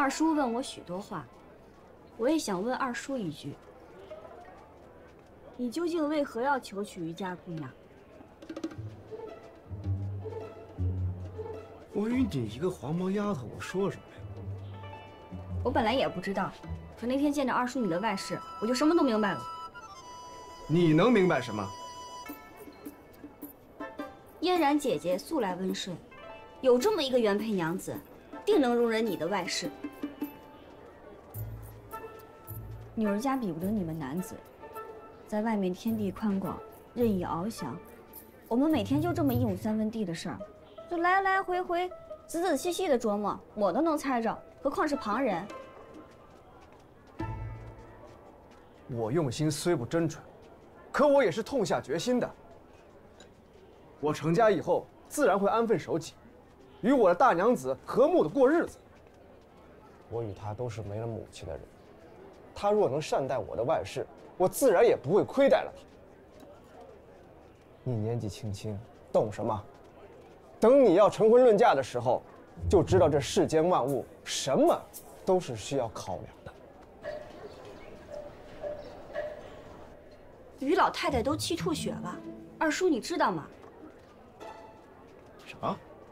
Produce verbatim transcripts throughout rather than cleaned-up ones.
二叔问我许多话，我也想问二叔一句：你究竟为何要求娶于家姑娘？ 我与你一个黄毛丫头，我说什么呀？ 我本来也不知道，可那天见着二叔你的外室，我就什么都明白了。 你能明白什么？ 嫣然姐姐素来温顺，有这么一个原配娘子，定能容忍你的外室。女儿家比不得你们男子，在外面天地宽广，任意翱翔。我们每天就这么一亩三分地的事儿，就来来回回、仔仔细细的琢磨，我都能猜着，何况是旁人？ 我用心虽不真纯，可我也是痛下决心的。我成家以后，自然会安分守己，与我的大娘子和睦的过日子。我与她都是没了母亲的人，她若能善待我的外室，我自然也不会亏待了她。你年纪轻轻，懂什么？等你要成婚论嫁的时候，就知道这世间万物什么都是需要考量的。 于老太太都气吐血了，二叔你知道吗？ 啥？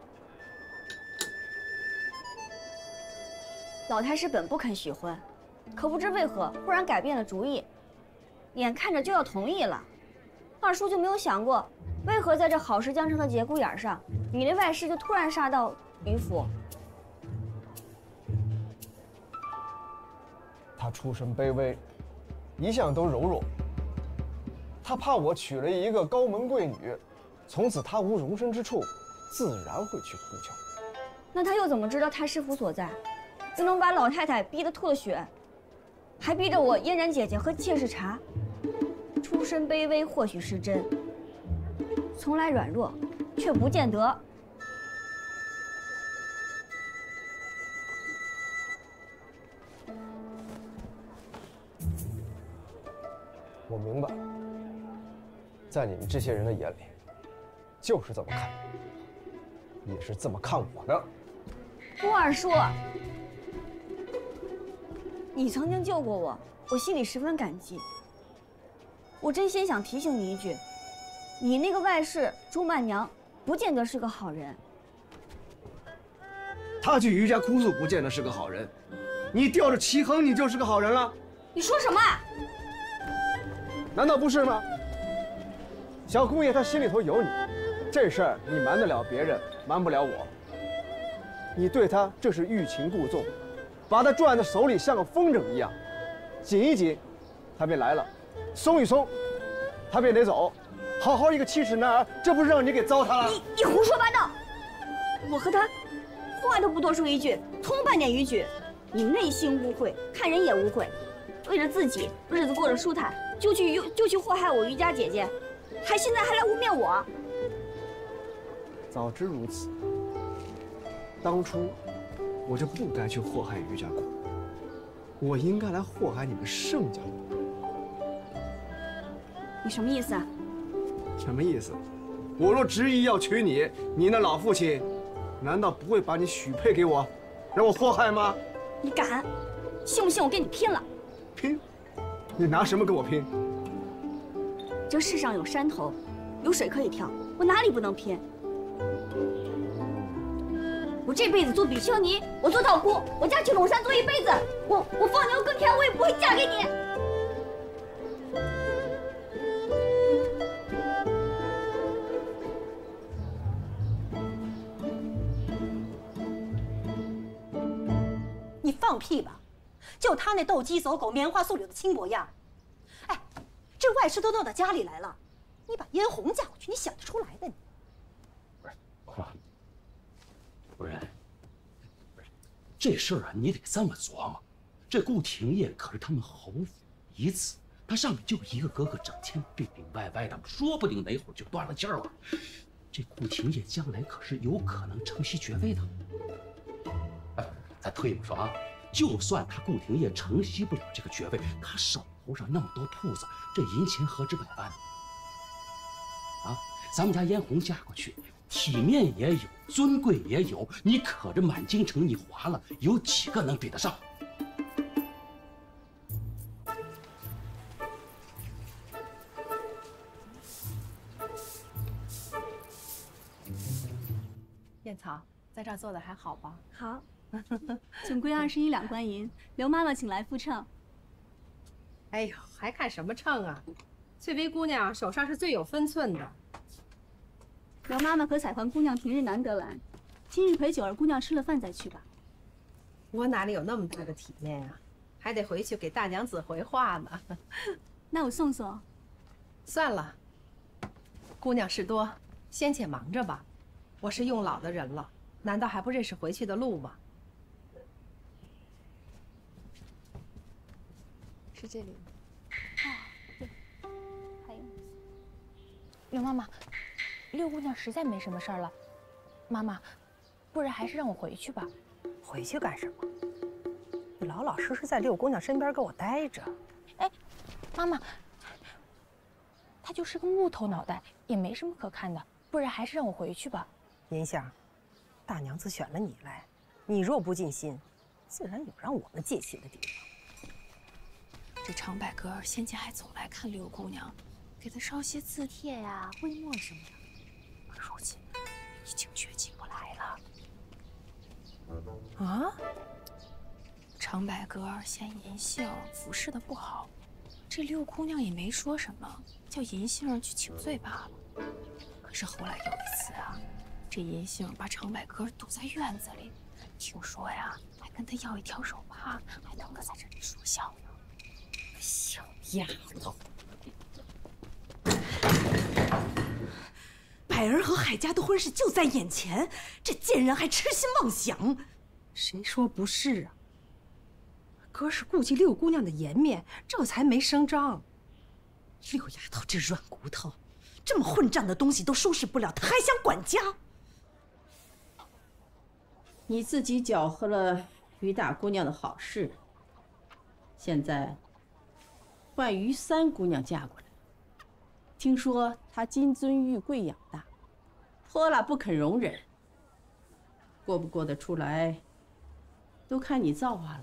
老太师本不肯许婚，可不知为何忽然改变了主意，眼看着就要同意了。二叔就没有想过，为何在这好事将成的节骨眼上，你的外室就突然杀到于府？ 他出身卑微，一向都柔弱。他怕我娶了一个高门贵女，从此他无容身之处，自然会去呼求。 那他又怎么知道太师府所在？怎能把老太太逼得吐了血，还逼着我嫣然姐姐喝妾室茶？出身卑微或许是真，从来软弱却不见得。 我明白，在你们这些人的眼里，就是这么看，也是这么看我的。 顾二叔，你曾经救过我，我心里十分感激。我真心想提醒你一句，你那个外室朱曼娘，不见得是个好人。 他去余家哭诉，不见得是个好人。你吊着齐衡，你就是个好人了。 你说什么？ 难道不是吗？小姑爷他心里头有你，这事儿你瞒得了别人，瞒不了我。你对他这是欲擒故纵，把他攥在手里像个风筝一样，紧一紧，他便来了；松一松，他便得走。好好一个七尺男儿，这不是让你给糟蹋了？ 你你胡说八道！我和他话都不多说一句，通半点语句。你内心污秽，看人也污秽，为了自己日子过得舒坦，就去就去祸害我余家姐姐，还现在还来污蔑我。 早知如此，当初我就不该去祸害余家姑，我应该来祸害你们盛家姑。 你什么意思啊？ 什么意思？我若执意要娶你，你那老父亲难道不会把你许配给我，让我祸害吗？ 你敢？信不信我跟你拼了？ 拼？你拿什么跟我拼？ 这世上有山头，有水可以跳，我哪里不能拼？我这辈子做比丘尼，我做道姑，我家去陇山做一辈子，我我放牛耕田，我也不会嫁给你。 你放屁吧！就他那斗鸡走狗、棉花素柳的轻薄样，哎，这外室都弄到家里来了，你把嫣红嫁过去，你想得出来的你？ 不是，妈，夫人，不是这事儿啊，你得这么琢磨。这顾廷烨可是他们侯府嫡子，他上面就一个哥哥，整天病病歪歪的，说不定哪会儿就断了气儿了。这顾廷烨将来可是有可能承袭爵位的。哎，咱退一步说啊，就算他顾廷烨承袭不了这个爵位，他手头上那么多铺子，这银钱何止百万啊！咱们家嫣红嫁过去， 体面也有，尊贵也有，你可着满京城你划了，有几个能比得上？ 燕草，在这儿做的还好吧？ 好， 总归二十一两官银，刘妈妈请来复秤。 哎呦，还看什么秤啊？翠微姑娘手上是最有分寸的。 刘妈妈和彩环姑娘平日难得来，今日陪九儿姑娘吃了饭再去吧。 我哪里有那么大的体面啊？还得回去给大娘子回话呢。 那我送送。 算了，姑娘事多，先且忙着吧。我是用老的人了，难道还不认识回去的路吗？ 是这里。 哦，对，还有。 刘妈妈，六姑娘实在没什么事儿了，妈妈，不然还是让我回去吧。 回去干什么？你老老实实在六姑娘身边给我待着。 哎，妈妈，她就是个木头脑袋，也没什么可看的，不然还是让我回去吧。 银香，大娘子选了你来，你若不尽心，自然有让我们尽心的地方。 这长柏哥先前还总来看六姑娘，给她捎些字帖呀、徽墨什么的，可如今已经绝迹不来了。 啊？ 长柏哥嫌银杏服侍的不好，这六姑娘也没说什么，叫银杏去请罪罢了。可是后来有一次啊，这银杏把长柏哥堵在院子里，听说呀，还跟他要一条手帕，还等他在这里说笑呢。 小丫头， 百儿和海家的婚事就在眼前，这贱人还痴心妄想。 谁说不是啊？哥是顾及六姑娘的颜面，这才没声张。 六丫头这软骨头，这么混账的东西都收拾不了，她还想管家？ 你自己搅和了于大姑娘的好事，现在换于三姑娘嫁过来，听说她金尊玉贵养大，泼辣不肯容忍，过不过得出来，都看你造化了。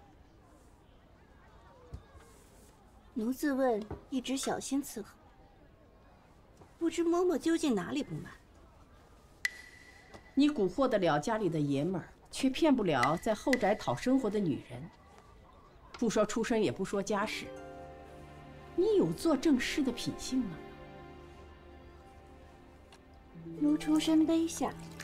奴自问一直小心伺候，不知嬷嬷究竟哪里不满？ 你蛊惑得了家里的爷们儿，却骗不了在后宅讨生活的女人。不说出身，也不说家世，你有做正事的品性吗？ 奴出身卑下，